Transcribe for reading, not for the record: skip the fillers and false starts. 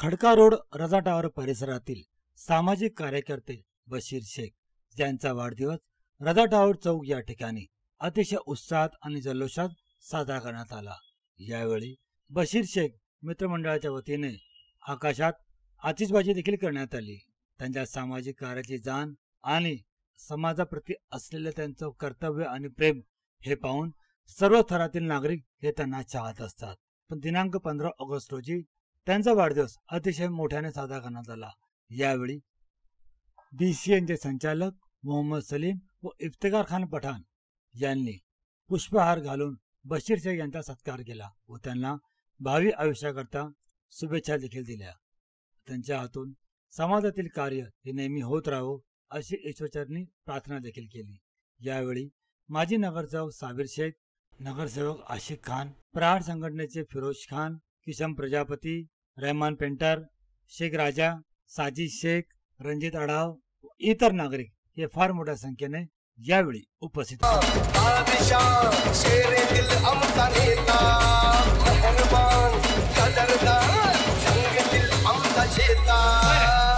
Khadka road रजा tower परिसरातील सामाजिक कार्यकर्ते बशीर शेख यांचा वाढदिवस रजा टावर चौक या ठिकाणी अतिशय उत्साहात आणि जल्लोषात साजरा करण्यात आला। यावेळी बशीर शेख मित्रमंडळाच्या वतीने आकाशात आतिषबाजी देखील करण्यात आली। त्यांच्या सामाजिक कार्याची जाण आणि समाजाप्रती असलेले त्यांचं कर्तव्य आणि प्रेम हे पाहून सर्व थरातील नागरिक हे त्यांना चाहत असतात। पण दिनांक 15 ऑगस्ट रोजी त्यांचा वाढदिवस अतिशय मोठ्याने साजरा करण्यात आला। यावेळी बीसीएनचे संचालक मोहम्मद सलीम व इफ्तिकार खान पठाण यांनी पुष्पहार घालून बशीर शेख यांचा सत्कार केला व त्यांना भावी आयुष्याकरता शुभेच्छा देखील दिल्या। त्यांच्या हातून समाजातील कार्य हे नेहमी होत राहो अशी ईश्वरचरणी प्रार्थना देखील केली। यावेळी माजी नगरसेवक साबिर शेख, नगरसेवक आशिक खान, प्रहार संघटनेचे फिरोज खान, किशन प्रजापती, रहमान पेंटर, शेख राजा, साजिद शेख, रणजित आढाव व इतर नागरिक हे फार मोठ्या संख्येने यावेळी उपस्थित होते।